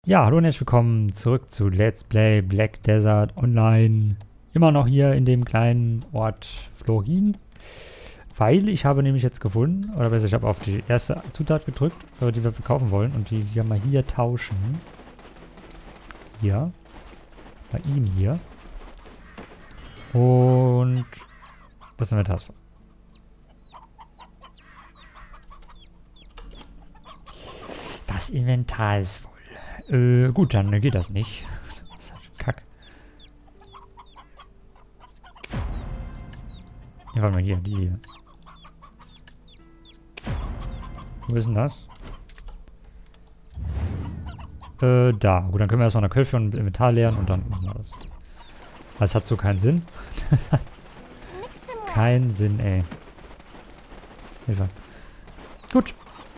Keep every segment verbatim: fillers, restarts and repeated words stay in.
Ja, hallo und herzlich willkommen zurück zu Let's Play Black Desert Online. Immer noch hier in dem kleinen Ort Florin. Weil ich habe nämlich jetzt gefunden, oder besser, ich habe auf die erste Zutat gedrückt, die wir verkaufen wollen. Und die hier mal hier tauschen. Hier. Bei ihm hier. Und das Inventar ist voll. Das Inventar ist voll. Äh, gut, dann geht das nicht. Das ist halt Kack. Ja, warte mal, hier, die hier. Wo ist denn das? Äh, da. Gut, dann können wir erstmal eine Köpfe und Inventar leeren und dann machen wir das. Das hat so keinen Sinn. Kein Sinn, ey. Hilfe. Gut.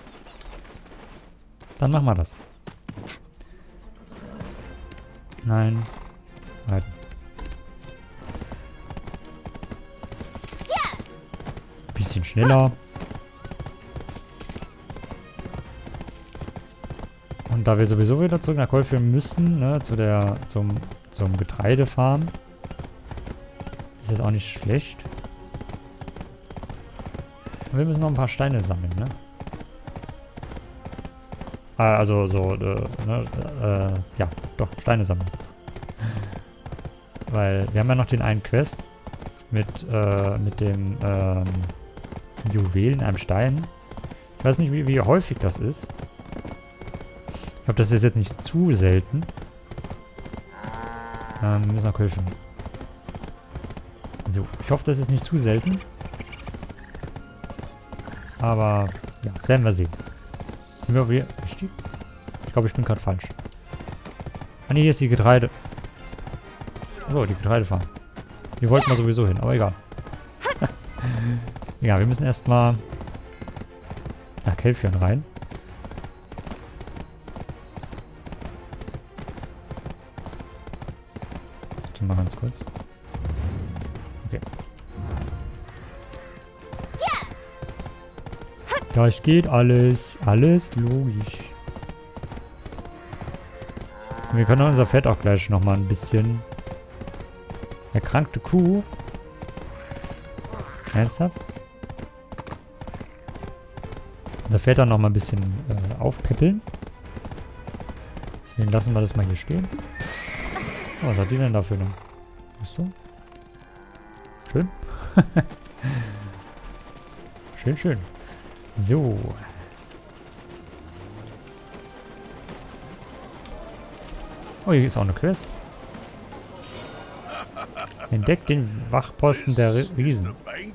Dann machen wir das. Nein. Halten. Bisschen schneller. Und da wir sowieso wieder zurück nach Goldfield müssen, ne, zu der, zum, zum Getreidefarm, ist das auch nicht schlecht. Und wir müssen noch ein paar Steine sammeln, ne? Ah, also so, äh, ne, äh, ja, doch, Steine sammeln. Weil wir haben ja noch den einen Quest mit, äh, mit dem, ähm, Juwel in einem Stein. Ich weiß nicht, wie, wie häufig das ist. Ich glaube, das ist jetzt nicht zu selten. Ähm, wir müssen noch helfen. So, ich hoffe, das ist nicht zu selten. Aber, ja, werden wir sehen. Sind wir wieder richtig? Ich glaube, ich bin gerade falsch. Ah, nee, hier ist die Getreide. So, die Getreidefarm. Hier wollten wir sowieso hin, aber egal. Ja, wir müssen erstmal nach Kelfion rein. Warte mal ganz kurz. Okay. Das geht alles. Alles logisch. Und wir können unser Pferd auch gleich nochmal ein bisschen... Erkrankte Kuh. Ernsthaft? Unser Pferd dann noch mal ein bisschen äh, aufpäppeln. Deswegen lassen wir das mal hier stehen. Oh, was hat die denn dafür noch? Weißt du? Schön. Schön, schön. So. Oh, hier ist auch eine Quest. Entdeckt den Wachposten der Riesen.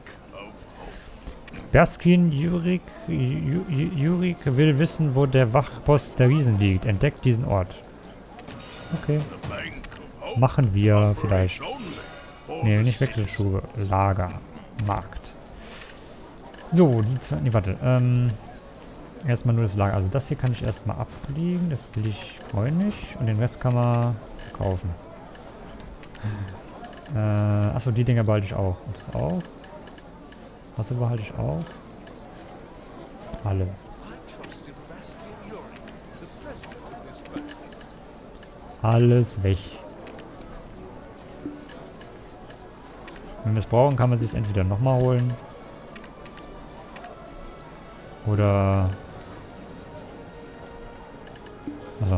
Berskin Jurik, Jurik will wissen, wo der Wachposten der Riesen liegt. Entdeckt diesen Ort. Okay. Machen wir vielleicht. Ne, nicht Wechselschuhe. Lager. Markt. So, die zwei. Ne, warte. Ähm. Erstmal nur das Lager. Also das hier kann ich erstmal ablegen. Das will ich freuen nicht. Und den Rest kann man kaufen. Äh, achso, die Dinger behalte ich auch. Und das auch. Was behalte ich auch? Alle. Alles weg. Wenn wir es brauchen, kann man sich es entweder nochmal holen. Oder... Achso.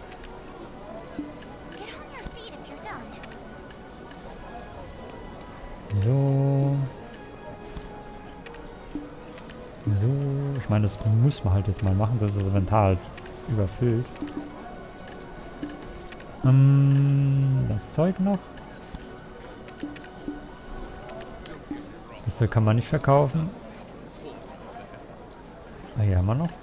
So. So. Ich meine, das muss man halt jetzt mal machen, sonst ist das Inventar halt überfüllt. Ähm, das Zeug noch. Das Zeug kann man nicht verkaufen. Ah, hier haben wir noch.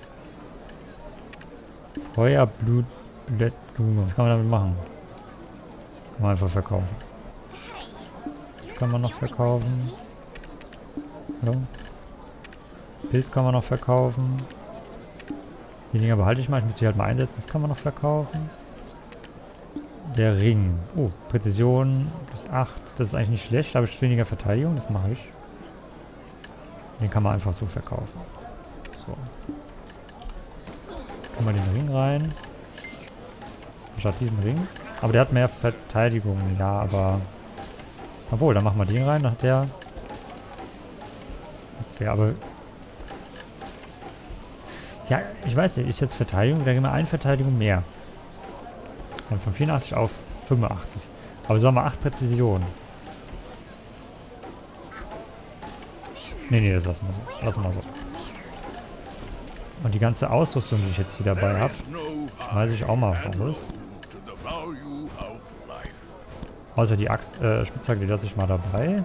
Feuerblut, Blättblume. Was kann man damit machen? Kann man einfach verkaufen. Kann man noch verkaufen. Hallo? Pilz kann man noch verkaufen. Die Dinger behalte ich mal. Ich muss die halt mal einsetzen. Das kann man noch verkaufen. Der Ring. Oh, Präzision plus acht. Das ist eigentlich nicht schlecht. Da habe ich weniger Verteidigung. Das mache ich. Den kann man einfach so verkaufen. So. Kann man den Ring rein. Statt diesen Ring. Aber der hat mehr Verteidigung. Ja, aber... Obwohl, dann machen wir den rein. Dann hat der... Okay, aber... Ja, ich weiß nicht. Ist jetzt Verteidigung. Da gehen wir eine Verteidigung mehr. Dann von vierundachtzig auf fünfundachtzig. Aber so haben wir acht Präzision. Nee, nee, das lassen wir so. Lassen wir so. Und die ganze Ausrüstung, die ich jetzt hier dabei habe, schmeiße ich auch mal raus. Außer die Axt, äh, Spitzhacke, die lasse ich mal dabei.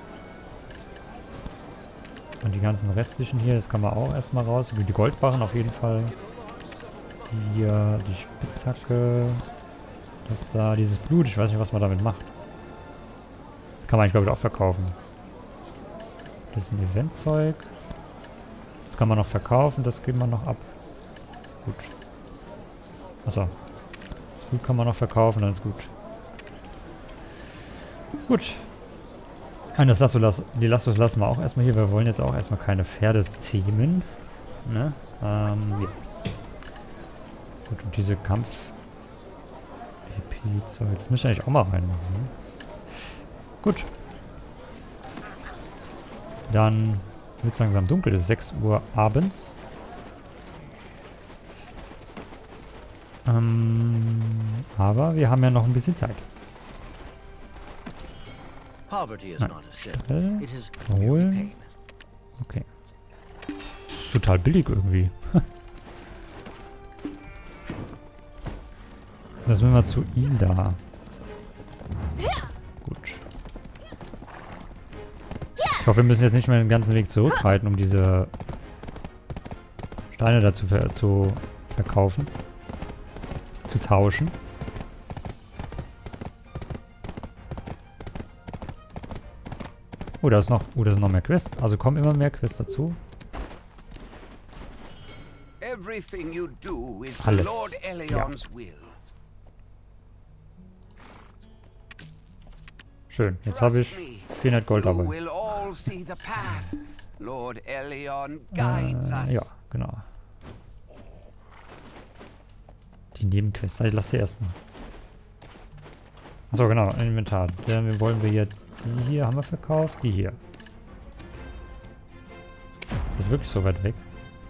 Und die ganzen restlichen hier, das kann man auch erstmal raus. Die Goldbarren auf jeden Fall. Hier die Spitzhacke. Das da, dieses Blut, ich weiß nicht, was man damit macht. Das kann man eigentlich, glaube ich, auch verkaufen. Das ist ein Eventzeug. Das kann man noch verkaufen, das geben wir noch ab. Gut. Achso. Das Blut kann man noch verkaufen, dann ist gut. Gut. Und das Lasso, die Lassos lassen wir auch erstmal hier. Wir wollen jetzt auch erstmal keine Pferde zähmen. Ne? Ähm, ja. Gut, und diese Kampf... E P-Zeug, das müsste ich eigentlich auch mal reinmachen. Ne? Gut. Dann wird es langsam dunkel. Es ist sechs Uhr abends. Ähm, aber wir haben ja noch ein bisschen Zeit. Nein. Holen. Okay. Das ist total billig irgendwie. Das müssen wir zu ihm da. Gut. Ich hoffe, wir müssen jetzt nicht mehr den ganzen Weg zurückreiten, um diese Steine dazu ver zu verkaufen. Zu tauschen. Oh, da ist noch, oh, da sind noch mehr Quests. Also kommen immer mehr Quests dazu. Alles. Ja. Schön, jetzt habe ich vierhundert Gold dabei. Äh, ja, genau. Die Nebenquests, ich lasse sie erstmal. Achso, genau, Inventar. Dann wollen wir jetzt die hier, haben wir verkauft, die hier. Das ist wirklich so weit weg.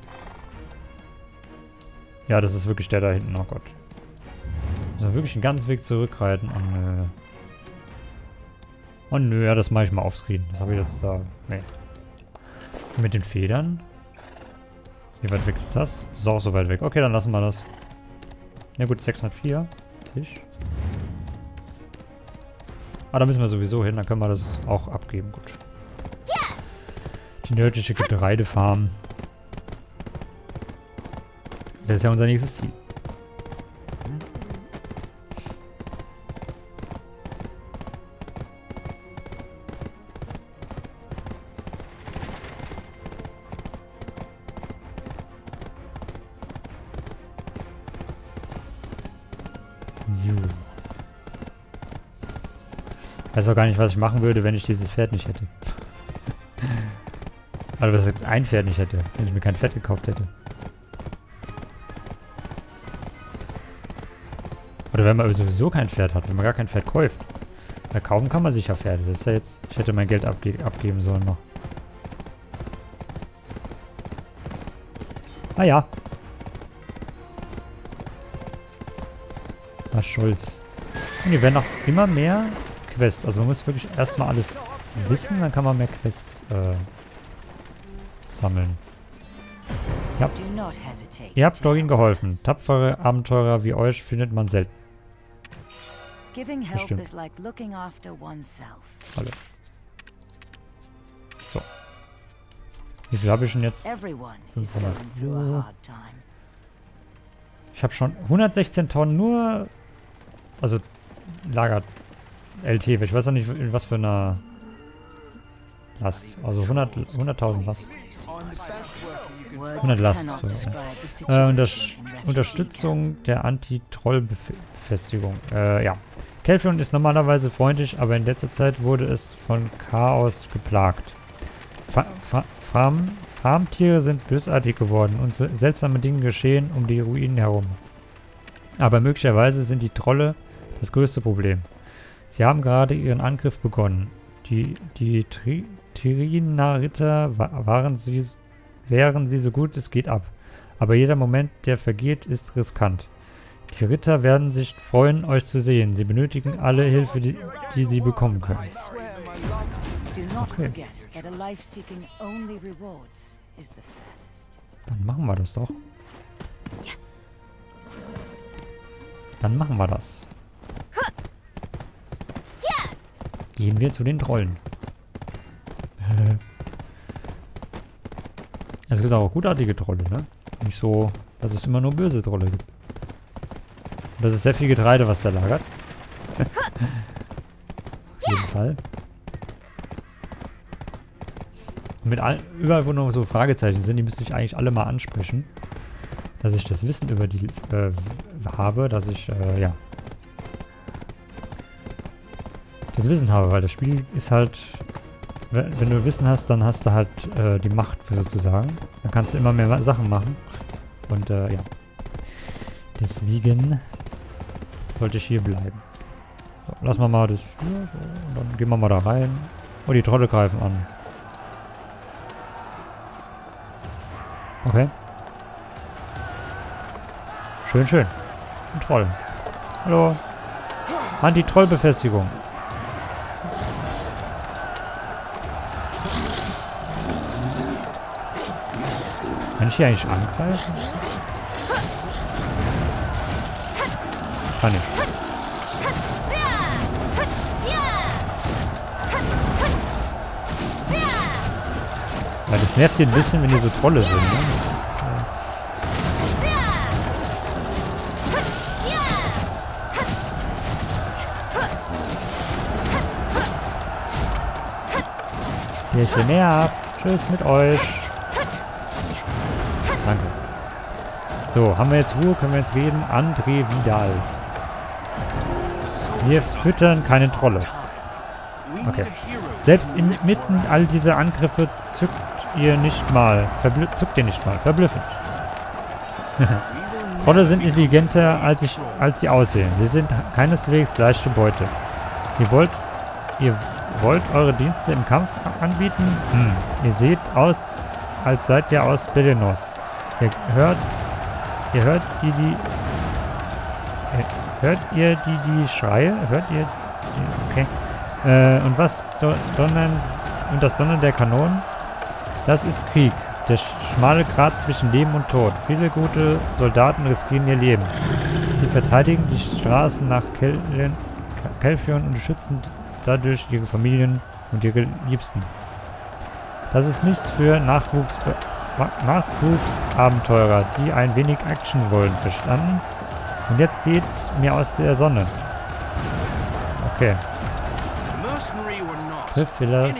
Ja, das ist wirklich der da hinten, oh Gott. Also wirklich einen ganzen Weg zurückreiten und äh oh nö, ja, das mache ich mal offscreen. Das habe ich jetzt da. Nee. Mit den Federn. Wie weit weg ist das? Das ist auch so weit weg. Okay, dann lassen wir das. Ja gut, sechshundertvierzig. Ah, da müssen wir sowieso hin. Dann können wir das auch abgeben. Gut. Die nördliche Getreidefarm. Das ist ja unser nächstes Ziel. So. Ich weiß auch gar nicht, was ich machen würde, wenn ich dieses Pferd nicht hätte. Also was heißt, ein Pferd nicht hätte, wenn ich mir kein Pferd gekauft hätte. Oder wenn man sowieso kein Pferd hat, wenn man gar kein Pferd kauft. Weil kaufen kann man sicher Pferde. Das ist ja jetzt... Ich hätte mein Geld abge abgeben sollen noch. Ah ja. Herr Scholz. Und hier werden noch immer mehr Quests. Also man muss wirklich erstmal alles wissen, dann kann man mehr Quests äh, sammeln. Ja. Ihr habt Doreen geholfen. Tapfere Abenteurer wie euch findet man selten. Bestimmt. Alle. So. Wie viel habe ich denn jetzt? fünfhundert. Ich habe schon hundertsechzehn Tonnen nur... Also, Lager L T. Ich weiß auch nicht, in was für einer Last. Also hundert, hunderttausend Last. hundert Last. So, ja. äh, Unter Unterstützung der Anti-Troll-Befestigung. Äh, ja. Kelfion ist normalerweise freundlich, aber in letzter Zeit wurde es von Chaos geplagt. Fa Fa Farm Farmtiere sind bösartig geworden und so seltsame Dinge geschehen um die Ruinen herum. Aber möglicherweise sind die Trolle das größte Problem. Sie haben gerade ihren Angriff begonnen. Die, die Tri Tirina-Ritter waren sie, wären sie so gut es geht ab. Aber jeder Moment, der vergeht, ist riskant. Die Ritter werden sich freuen, euch zu sehen. Sie benötigen alle Hilfe, die, die sie bekommen können. Okay. Dann machen wir das doch. Dann machen wir das. Gehen wir zu den Trollen. Äh. Es gibt auch gutartige Trolle, ne? Nicht so, dass es immer nur böse Trolle gibt. Und das ist sehr viel Getreide, was da lagert. Auf jeden Fall. Und mit all, überall, wo noch so Fragezeichen sind, die müsste ich eigentlich alle mal ansprechen. Dass ich das Wissen über die äh, habe, dass ich, äh, ja. das Wissen habe, weil das Spiel ist halt, wenn du Wissen hast, dann hast du halt äh, die Macht sozusagen. Dann kannst du immer mehr Sachen machen. Und äh, ja. Deswegen sollte ich hier bleiben. So, lassen wir mal das. Ja, so, und dann gehen wir mal da rein. Oh, die Trolle greifen an. Okay. Schön, schön. Ein Troll. Hallo. Anti-Troll-Befestigung. Kann ich hier eigentlich angreifen? Kann ich. Weil das nervt hier ein bisschen, wenn die so Trolle sind, ne? Der ist hier näher. Tschüss mit euch. Danke. So, haben wir jetzt Ruhe? Können wir jetzt reden? André Vidal. Wir füttern keine Trolle. Okay. Selbst inmitten all dieser Angriffe zückt ihr nicht mal. Verblü zuckt ihr nicht mal. Verblüffend. Trolle sind intelligenter, als, ich, als sie aussehen. Sie sind keineswegs leichte Beute. Ihr wollt... Ihr wollt eure Dienste im Kampf anbieten? Hm. Ihr seht aus, als seid ihr aus Belenos. Ihr hört... Ihr hört die, die... Hört ihr die, die Schreie? Hört ihr... Die, okay. Äh, und was do, donnern... Und das Donnern der Kanonen? Das ist Krieg. Der schmale Grat zwischen Leben und Tod. Viele gute Soldaten riskieren ihr Leben. Sie verteidigen die Straßen nach Kelfion und schützen dadurch ihre Familien und ihre Liebsten. Das ist nichts für Nachwuchs Nachwuchsabenteurer, die ein wenig Action wollen, verstanden? Und jetzt geht mir aus der Sonne. Okay. Triff Villas.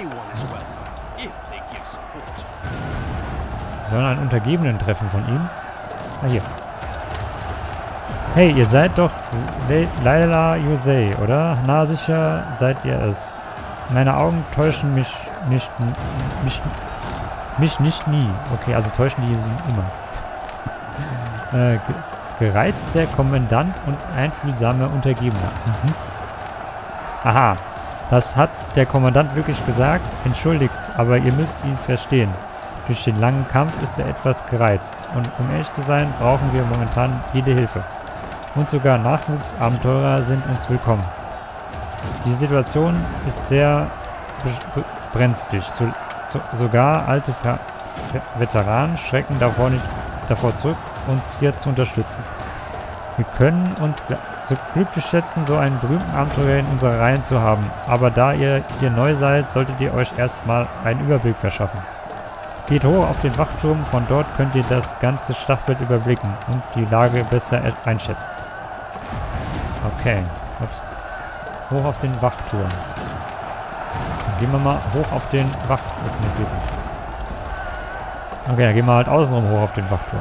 Wir sollen einen Untergebenen treffen von ihm. Ah, hier. Hey, ihr seid doch Laila Yusei, oder? Na sicher seid ihr es. Meine Augen täuschen mich nicht, mich, mich nicht nie. Okay, also täuschen die sie immer. Äh, gereizt der Kommandant und einfühlsame Untergebener. Mhm. Aha, das hat der Kommandant wirklich gesagt. Entschuldigt, aber ihr müsst ihn verstehen. Durch den langen Kampf ist er etwas gereizt. Und um ehrlich zu sein, brauchen wir momentan jede Hilfe. Und sogar Nachwuchsabenteurer sind uns willkommen. Die Situation ist sehr brenzlig. So, so, sogar alte Ver Ver Veteranen schrecken davor nicht davor zurück, uns hier zu unterstützen. Wir können uns so glücklich schätzen, so einen berühmten Abenteurer in unserer Reihen zu haben. Aber da ihr hier neu seid, solltet ihr euch erstmal einen Überblick verschaffen. Geht hoch auf den Wachturm, von dort könnt ihr das ganze Schlachtfeld überblicken und die Lage besser einschätzen. Okay. Ups. Hoch auf den Wachturm. Dann gehen wir mal hoch auf den Wachturm. Ne, geht nicht. Okay, dann gehen wir halt außenrum hoch auf den Wachturm.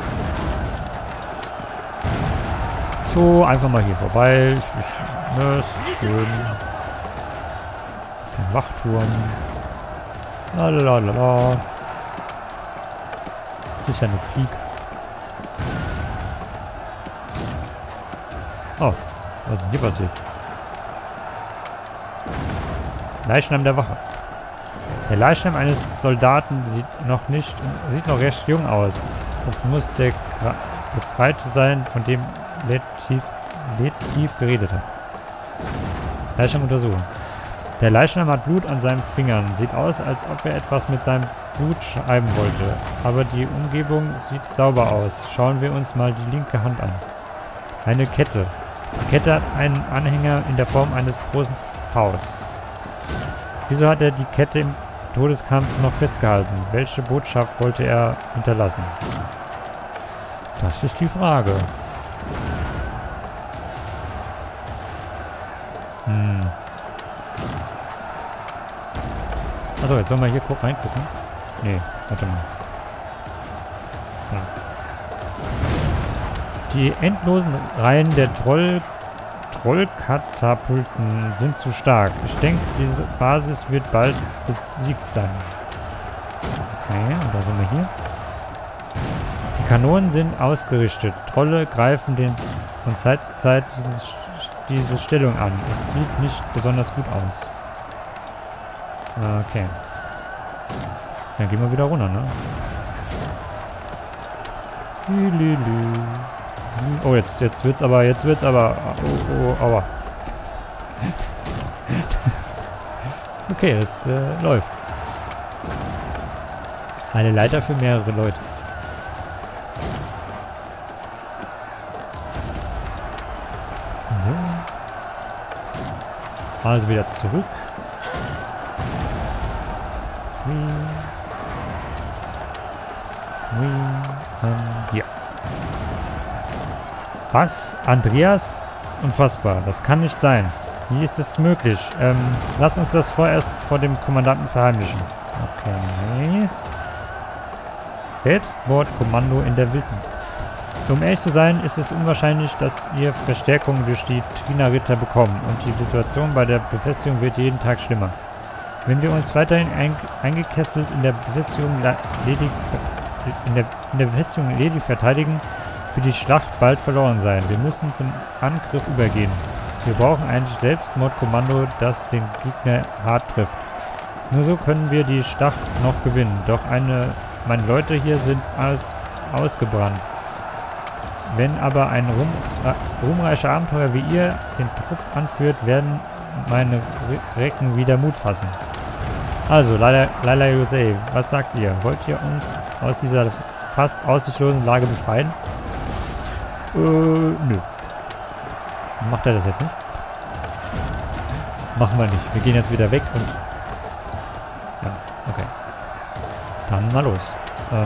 So, einfach mal hier vorbei. Ne, schön. Auf den Wachturm. Lalalala. Das ist ja nur Krieg. Oh, was ist denn hier passiert? Leichnam der Wache. Der Leichnam eines Soldaten sieht noch nicht, sieht noch recht jung aus. Das muss der Gra Befreite sein, von dem Letiv, Letiv geredet hat. Leichnam untersuchen. Der Leichnam hat Blut an seinen Fingern. Sieht aus, als ob er etwas mit seinem Blut schreiben wollte. Aber die Umgebung sieht sauber aus. Schauen wir uns mal die linke Hand an. Eine Kette. Die Kette hat einen Anhänger in der Form eines großen Vs. Wieso hat er die Kette im Todeskampf noch festgehalten? Welche Botschaft wollte er hinterlassen? Das ist die Frage. Hm. Achso, jetzt sollen wir hier guck, reingucken. Nee, warte mal. Ja. Die endlosen Reihen der Troll Trollkatapulten sind zu stark. Ich denke, diese Basis wird bald besiegt sein. Okay, und da sind wir hier. Die Kanonen sind ausgerichtet. Trolle greifen den von Zeit zu Zeit diese, diese Stellung an. Es sieht nicht besonders gut aus. Okay. Dann gehen wir wieder runter, ne? Oh, jetzt, jetzt wird's aber, jetzt wird's aber. Oh, oh, aua. Okay, das äh, läuft. Eine Leiter für mehrere Leute. So. Also wieder zurück. Hier. Was? Andreas? Unfassbar. Das kann nicht sein. Wie ist es möglich? Ähm, lass uns das vorerst vor dem Kommandanten verheimlichen. Okay. Selbstmordkommando in der Wildnis. Um ehrlich zu sein, ist es unwahrscheinlich, dass ihr Verstärkung durch die Trina-Ritter bekommen und die Situation bei der Befestigung wird jeden Tag schlimmer. Wenn wir uns weiterhin ein, eingekesselt in der Befestigung ledig, in der, in der Befestigung ledig verteidigen, wird die Schlacht bald verloren sein. Wir müssen zum Angriff übergehen. Wir brauchen ein Selbstmordkommando, das den Gegner hart trifft. Nur so können wir die Schlacht noch gewinnen. Doch eine, meine Leute hier sind aus, ausgebrannt. Wenn aber ein rum, äh, ruhmreicher Abenteuer wie ihr den Trupp anführt, werden meine Recken wieder Mut fassen. Also, Laila Jose, was sagt ihr? Wollt ihr uns aus dieser fast aussichtslosen Lage befreien? Äh, nö. Macht er das jetzt nicht? Machen wir nicht. Wir gehen jetzt wieder weg und... Ja, okay. Dann mal los. Ähm...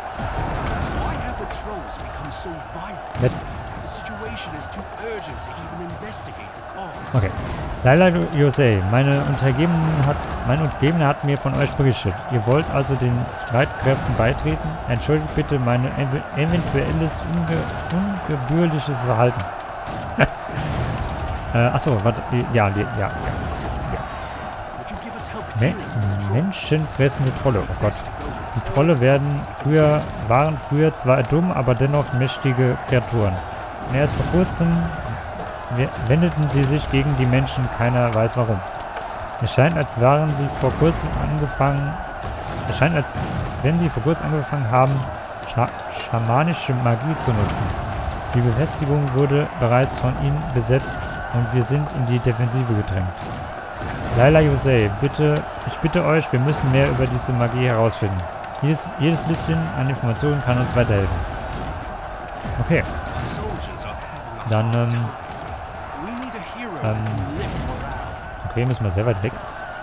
Okay. Laila Jose, meine Untergebene hat, mein Untergebene hat mir von euch berichtet. Ihr wollt also den Streitkräften beitreten? Entschuldigt bitte meine ev eventuelles unge ungebührliches Verhalten. äh, achso, warte, ja, ja, ja, ja. Me menschenfressende Trolle, oh Gott. Die Trolle werden früher, waren früher zwar dumm, aber dennoch mächtige Kreaturen. Und erst vor kurzem wendeten sie sich gegen die Menschen, keiner weiß warum. Es scheint, als waren sie vor kurzem angefangen, es scheint, als wenn sie vor kurzem angefangen haben, scha schamanische Magie zu nutzen. Die Befestigung wurde bereits von ihnen besetzt und wir sind in die Defensive gedrängt. Laila Jose, bitte, ich bitte euch, wir müssen mehr über diese Magie herausfinden. Jedes, jedes bisschen an Informationen kann uns weiterhelfen. Okay. Dann, ähm, ähm, okay, müssen wir sehr weit weg.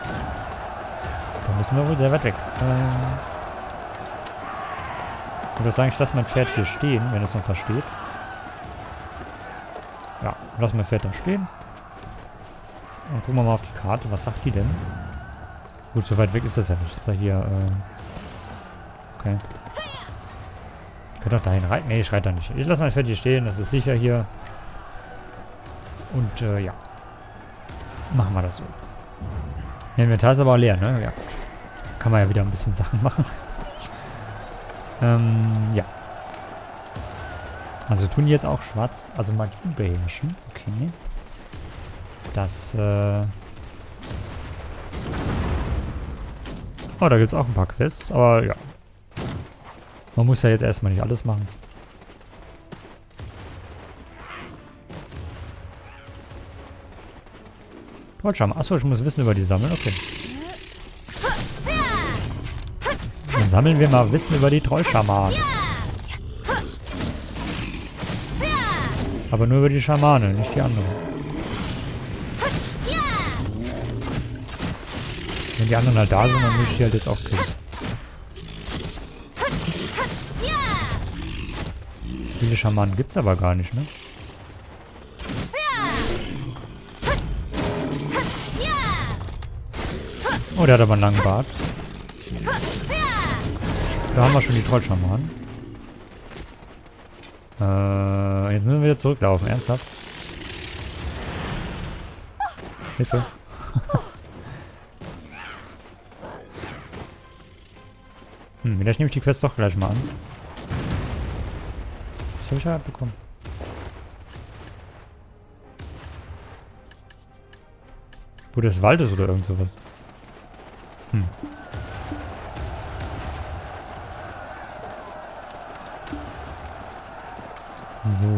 Da müssen wir wohl sehr weit weg. Ähm, ich würde sagen, ich lasse mein Pferd hier stehen, wenn es noch da steht. Ja, lass mein Pferd da stehen. Und gucken wir mal auf die Karte. Was sagt die denn? Gut, so weit weg ist das ja nicht. Ist ja hier, äh... Okay. Ich könnte doch dahin reiten. Nee, ich reite da nicht. Ich lasse mein Pferd hier stehen. Das ist sicher hier. Und, äh, ja. Machen wir das so. Der Inventar ist aber auch leer, ne? Ja. Kann man ja wieder ein bisschen Sachen machen. ähm, ja. Also tun die jetzt auch schwarz, also Magie beherrschen. Okay. Das, äh... Oh, da gibt es auch ein paar Quests, aber ja. Man muss ja jetzt erstmal nicht alles machen. Trollscham. Achso, ich muss Wissen über die sammeln. Okay. Dann sammeln wir mal Wissen über die Trollschamanen. Aber nur über die Schamane, nicht die anderen. Wenn die anderen halt da sind, dann muss ich die halt jetzt auch killen. Viele Schamanen gibt es aber gar nicht, ne? Oh, der hat aber einen langen Bart. Da haben wir schon die Trollschamanen. Äh, jetzt müssen wir wieder zurücklaufen. Ernsthaft? Hilfe. hm, vielleicht nehme ich die Quest doch gleich mal an. Was habe ich ja bekommen? Bruder des Waldes oder irgend sowas. Hm. So.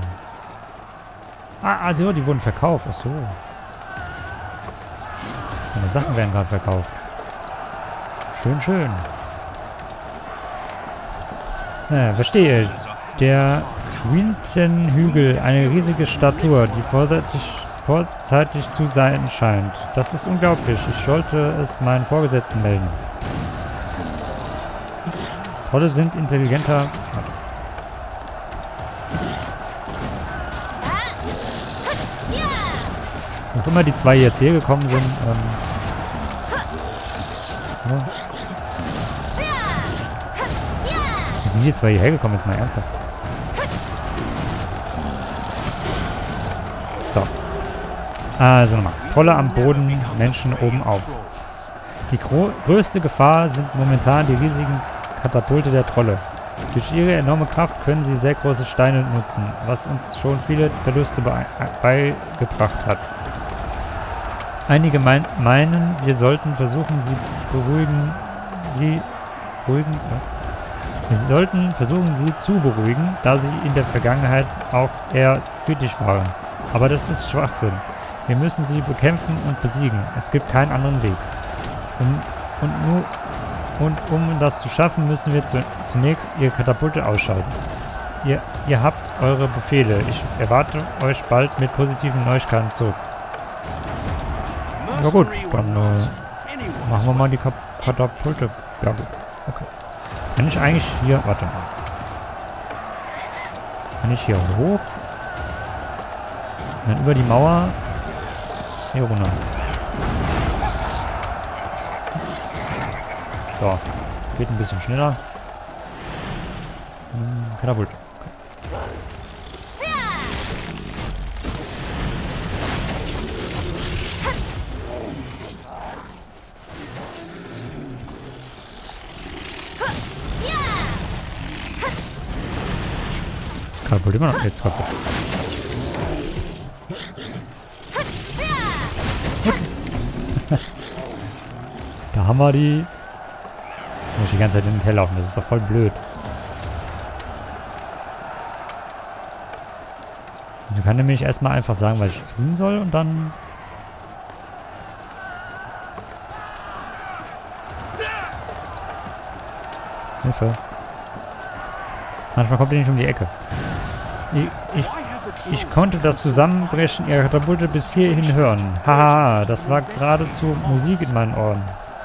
Ah, also die wurden verkauft. Ach so. Meine Sachen werden gerade verkauft. Schön, schön. Ja, verstehe. Der Quintenhügel, eine riesige Statur, die vorzeitig, vorzeitig zu sein scheint. Das ist unglaublich. Ich sollte es meinen Vorgesetzten melden. Trolle sind intelligenter... Auch immer die zwei jetzt hier gekommen sind. Ähm, ja. Wie sind die zwei hierher gekommen? Jetzt mal ernsthaft. So. Also nochmal. Trolle am Boden, Menschen oben auf. Die größte Gefahr sind momentan die riesigen Katapulte der Trolle. Durch ihre enorme Kraft können sie sehr große Steine nutzen, was uns schon viele Verluste be beigebracht hat. Einige mein meinen, wir sollten versuchen, sie beruhigen, sie beruhigen, was? Wir sollten versuchen, sie zu beruhigen, da sie in der Vergangenheit auch eher fütig waren. Aber das ist Schwachsinn. Wir müssen sie bekämpfen und besiegen. Es gibt keinen anderen Weg. Um, und, nur, und um das zu schaffen, müssen wir zu, zunächst ihre Katapulte ausschalten. Ihr, ihr habt eure Befehle. Ich erwarte euch bald mit positiven Neuigkeiten zurück. Ja gut, dann äh, machen wir mal die Kap Katapulte. Ja gut, okay. Kann ich eigentlich hier... Warte mal. Kann ich hier hoch? Dann über die Mauer hier runter. So, geht ein bisschen schneller. Hm, Katapult. Katapult immer noch jetzt kaputt. Da haben wir die. Ich muss die ganze Zeit hin und her laufen, das ist doch voll blöd. Also kann nämlich erstmal einfach sagen, was ich tun soll und dann. Hilfe. Manchmal kommt er nicht um die Ecke. Ich, ich, ich konnte das Zusammenbrechen ihrer Katapulte bis hierhin hören. Haha, das war geradezu Musik in meinen Ohren.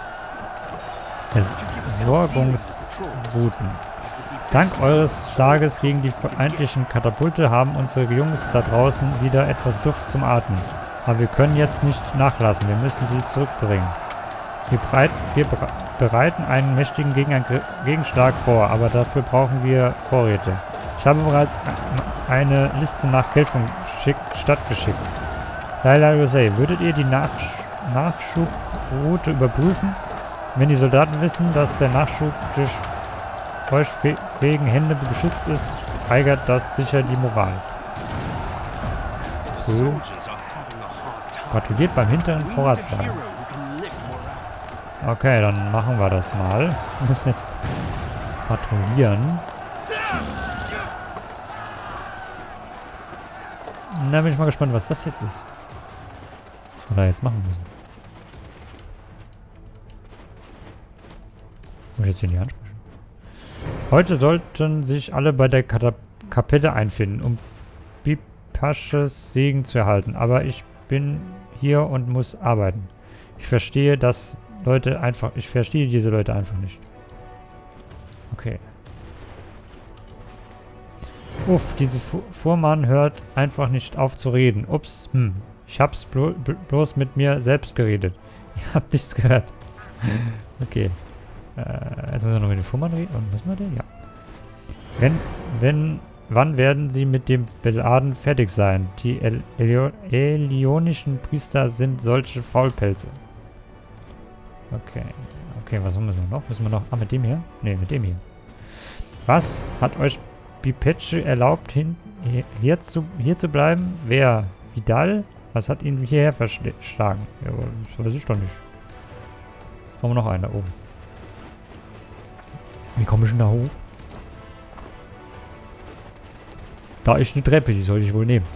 Versorgungsrouten. Dank eures Schlages gegen die feindlichen Katapulte haben unsere Jungs da draußen wieder etwas Luft zum Atmen. Aber wir können jetzt nicht nachlassen. Wir müssen sie zurückbringen. Wir, breit, wir bereiten einen mächtigen Gegen Gegenschlag vor, aber dafür brauchen wir Vorräte. Ich habe bereits eine Liste nach Geld von Stadt geschickt. Laila Jose, würdet ihr die Nach Nachschubroute überprüfen? Wenn die Soldaten wissen, dass der Nachschub durch euch fähigen Hände geschützt ist, steigert das sicher die Moral. Cool. Patrouilliert beim hinteren Vorratslager. Okay, dann machen wir das mal. Wir müssen jetzt patrouillieren. Na, bin ich mal gespannt, was das jetzt ist. Was wir da jetzt machen müssen. Muss ich jetzt hier nicht ansprechen. Heute sollten sich alle bei der Kata Kapelle einfinden, um Bipasches Segen zu erhalten. Aber ich bin hier und muss arbeiten. Ich verstehe das Leute einfach... Ich verstehe diese Leute einfach nicht. Okay. Uff, diese Fu Fuhrmann hört einfach nicht auf zu reden. Ups, hm. Ich hab's blo blo bloß mit mir selbst geredet. Ihr habt nichts gehört. Okay. Äh, jetzt müssen wir noch mit dem Fuhrmann reden. Und müssen wir den? Ja. Wenn, wenn, wann werden sie mit dem Beladen fertig sein? Die El Elio elionischen Priester sind solche Faulpelze. Okay. Okay, was müssen wir noch? Müssen wir noch... Ah, mit dem hier? Ne, mit dem hier. Was hat euch Bipetsche erlaubt, hin, hier, hier, zu, hier zu bleiben? Wer? Vidal? Was hat ihn hierher verschlagen? Ja, das weiß ich doch nicht. Brauchen wir noch einen da oben. Wie komme ich denn da hoch? Da ist eine Treppe, die sollte ich wohl nehmen.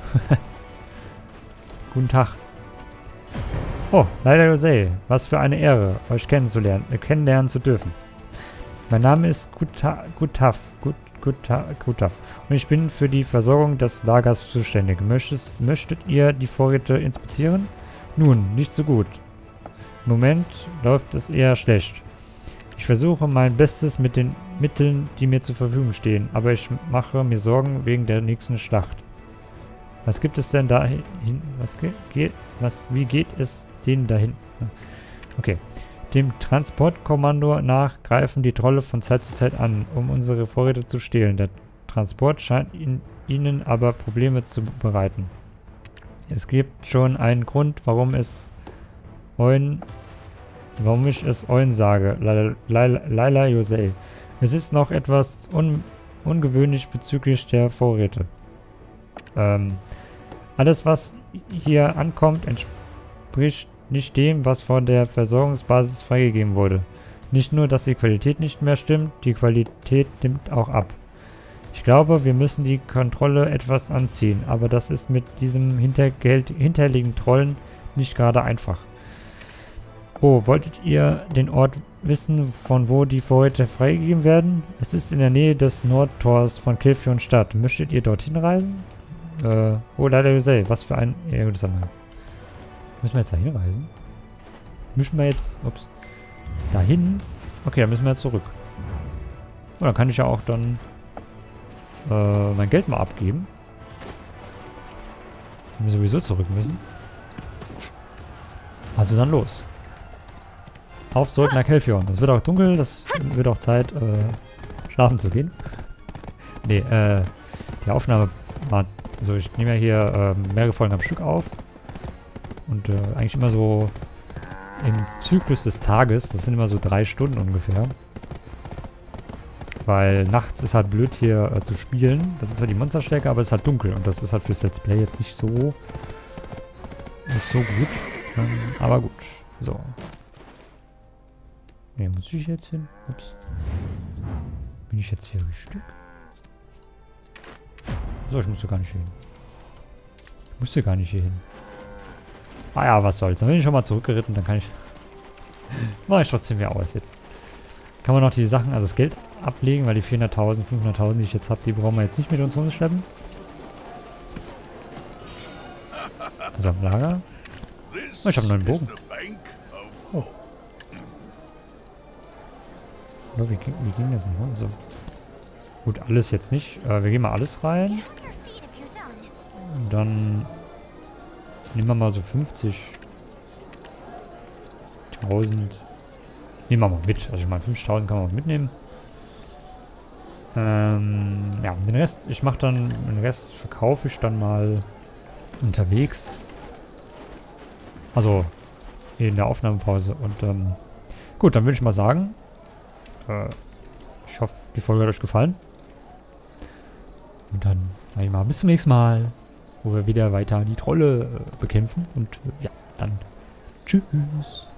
Guten Tag. Oh, leider Jose. Was für eine Ehre, euch kennenzulernen, äh, kennenlernen zu dürfen. Mein Name ist Gutaf. Gutaf. Gut, Gutaf. Und ich bin für die Versorgung des Lagers zuständig. Möchtest, möchtet ihr die Vorräte inspizieren? Nun, nicht so gut. Im Moment läuft es eher schlecht. Ich versuche mein Bestes mit den Mitteln, die mir zur Verfügung stehen, aber ich mache mir Sorgen wegen der nächsten Schlacht. Was gibt es denn da hin? Was geht? Was? Wie geht es denen dahin? Okay. Dem Transportkommando nach greifen die Trolle von Zeit zu Zeit an, um unsere Vorräte zu stehlen. Der Transport scheint in, ihnen aber Probleme zu bereiten. Es gibt schon einen Grund, warum es Euen, warum ich es Euen sage. Laila Jose. Es ist noch etwas un, ungewöhnlich bezüglich der Vorräte. Ähm, alles, was hier ankommt, entspricht nicht dem, was von der Versorgungsbasis freigegeben wurde. Nicht nur, dass die Qualität nicht mehr stimmt, die Qualität nimmt auch ab. Ich glaube, wir müssen die Kontrolle etwas anziehen, aber das ist mit diesem hinterliegenden Trollen nicht gerade einfach. Oh, wolltet ihr den Ort wissen, von wo die Vorräte freigegeben werden? Es ist in der Nähe des Nordtors von Kelfion Stadt. Möchtet ihr dorthin reisen? Äh, oh, leider Jose, was für ein... Ja, das haben wir. Müssen wir jetzt da hinreisen? Müssen wir jetzt... Ups. Dahin? Okay, dann müssen wir jetzt zurück. Oh, dann kann ich ja auch dann äh, mein Geld mal abgeben. Wenn wir sowieso zurück müssen. Also dann los. Auf zurück nach Kelfion. Es wird auch dunkel, das wird auch Zeit, äh, schlafen zu gehen. Nee, äh, die Aufnahme war... Also ich nehme ja hier äh, mehrere Folgen am Stück auf. Und äh, eigentlich immer so im Zyklus des Tages. Das sind immer so drei Stunden ungefähr. Weil nachts ist halt blöd hier äh, zu spielen. Das ist zwar die Monsterstärke, aber es ist halt dunkel. Und das ist halt fürs Let's Play jetzt nicht so... Nicht so gut. Ähm, aber gut. So. Ne, muss ich jetzt hin? Ups. Bin ich jetzt hier richtig? So, ich musste gar nicht hier hin. Ich musste gar nicht hier hin. Ah ja, was soll's. Dann bin ich schon mal zurückgeritten, dann kann ich... Mache ich trotzdem wieder aus jetzt. Kann man noch die Sachen, also das Geld ablegen, weil die vierhunderttausend, fünfhunderttausend, die ich jetzt habe, die brauchen wir jetzt nicht mit uns rumschleppen. Also am Lager. Oh, ich habe einen neuen Bogen. Oh. Oh, wie, ging, wie ging das denn? So. Gut, alles jetzt nicht. Äh, wir gehen mal alles rein. Und dann nehmen wir mal so fünfzigtausend. Nehmen wir mal mit. Also ich meine, fünfzigtausend kann man auch mitnehmen. Ähm, ja, den Rest, ich mache dann, den Rest verkaufe ich dann mal unterwegs. Also in der Aufnahmepause. Und ähm, gut, dann würde ich mal sagen, äh, ich hoffe, die Folge hat euch gefallen. Und dann sage ich mal bis zum nächsten Mal, wo wir wieder weiter die Trolle äh, bekämpfen. Und äh, ja, dann tschüss.